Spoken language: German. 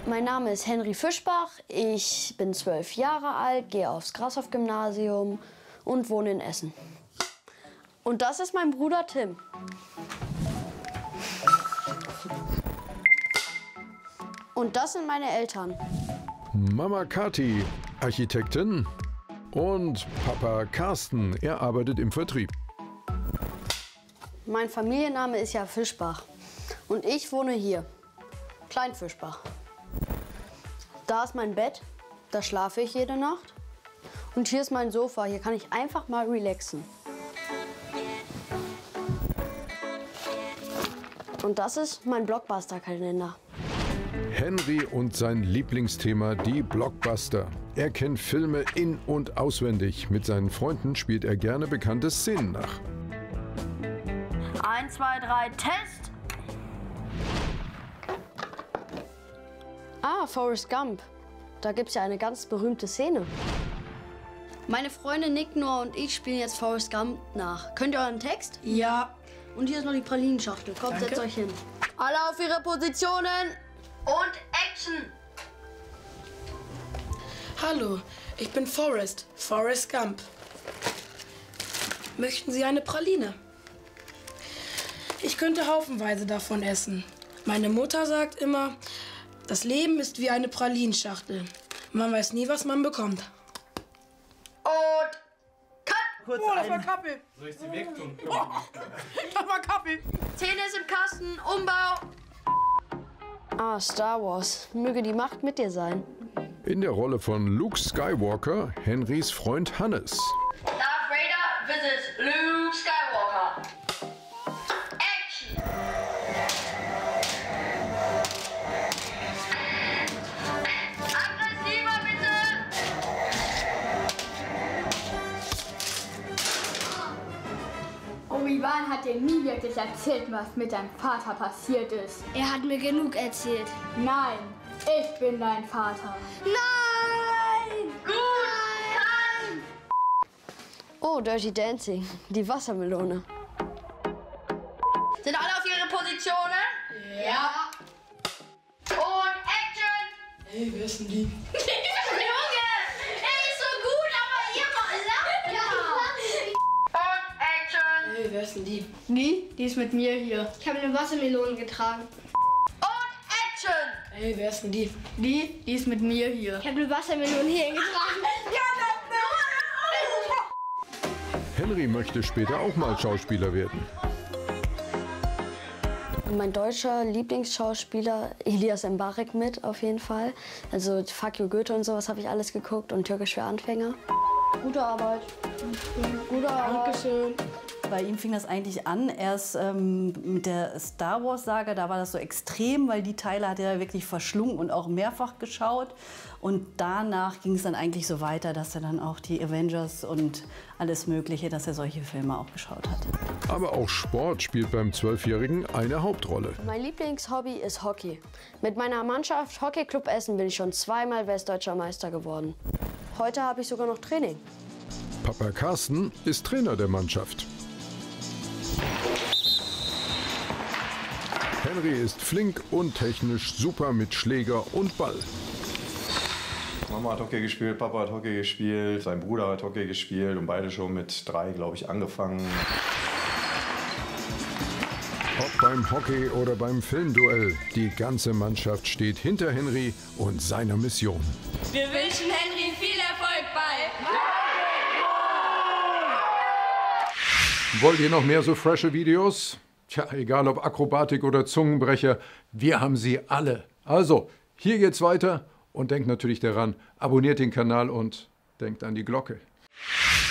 Mein Name ist Henry Fischbach, ich bin 12 Jahre alt, gehe aufs Grashof-Gymnasium und wohne in Essen. Und das ist mein Bruder Tim. Und das sind meine Eltern. Mama Kathi, Architektin, und Papa Carsten, er arbeitet im Vertrieb. Mein Familienname ist ja Fischbach und ich wohne hier, Klein Fischbach. Da ist mein Bett, da schlafe ich jede Nacht. Und hier ist mein Sofa, hier kann ich einfach mal relaxen. Und das ist mein Blockbuster-Kalender. Henry und sein Lieblingsthema, die Blockbuster. Er kennt Filme in- und auswendig. Mit seinen Freunden spielt er gerne bekannte Szenen nach. 1, 2, 3, Test! Ah, Forrest Gump. Da gibt's ja eine ganz berühmte Szene. Meine Freunde Nick, Noah und ich spielen jetzt Forrest Gump nach. Könnt ihr euren Text? Ja. Und hier ist noch die Pralinenschachtel. Kommt, Danke. setzt euch hin. Alle auf ihre Positionen und Action! Hallo, ich bin Forrest Gump. Möchten Sie eine Praline? Ich könnte haufenweise davon essen. Meine Mutter sagt immer, das Leben ist wie eine Pralinenschachtel. Man weiß nie, was man bekommt. Und cut! Oh, das war Kappel. Soll ich sie wegtun? Das war Kappel. Szene ist im Kasten, Umbau! Ah, Star Wars. Möge die Macht mit dir sein. In der Rolle von Luke Skywalker, Henrys Freund Hannes. Darth Vader visits Luke Skywalker. Action! Aggressiver bitte! Obi-Wan hat dir nie wirklich erzählt, was mit deinem Vater passiert ist. Er hat mir genug erzählt. Nein, ich bin dein Vater. Nein! Gut! Nein! Oh, Dirty Dancing. Die Wassermelone. Sind alle auf ihre Positionen? Ja. Und Action! Hey, wer ist denn die? Junge! Er ist so gut, aber ihr lacht ja! Und Action! Hey, wer ist denn die? Die ist mit mir hier. Ich habe eine Wassermelone getragen. Und Action! Hey, wer ist denn die? Die ist mit mir hier. Ich habe eine Wassermelone hier getragen. Henry möchte später auch mal Schauspieler werden. Mein deutscher Lieblingsschauspieler Elias Mbarek mit, auf jeden Fall. Also Fuck you Goethe und sowas habe ich alles geguckt und Türkisch für Anfänger. Gute Arbeit. Gute Arbeit. Dankeschön. Bei ihm fing das eigentlich an, erst mit der Star Wars-Saga, da war das so extrem, weil die Teile hat er wirklich verschlungen und auch mehrfach geschaut. Und danach ging es dann eigentlich so weiter, dass er dann auch die Avengers und alles Mögliche, dass er solche Filme auch geschaut hat. Aber auch Sport spielt beim 12-Jährigen eine Hauptrolle. Mein Lieblingshobby ist Hockey. Mit meiner Mannschaft Hockey Club Essen bin ich schon zweimal westdeutscher Meister geworden. Heute habe ich sogar noch Training. Papa Carsten ist Trainer der Mannschaft. Henry ist flink und technisch super mit Schläger und Ball. Mama hat Hockey gespielt, Papa hat Hockey gespielt, sein Bruder hat Hockey gespielt und beide schon mit 3, glaube ich, angefangen. Ob beim Hockey oder beim Filmduell, die ganze Mannschaft steht hinter Henry und seiner Mission. Wir wünschen Henry viel Erfolg bei. Wollt ihr noch mehr so frische Videos? Tja, egal ob Akrobatik oder Zungenbrecher, wir haben sie alle. Also, hier geht's weiter und denkt natürlich daran, abonniert den Kanal und denkt an die Glocke.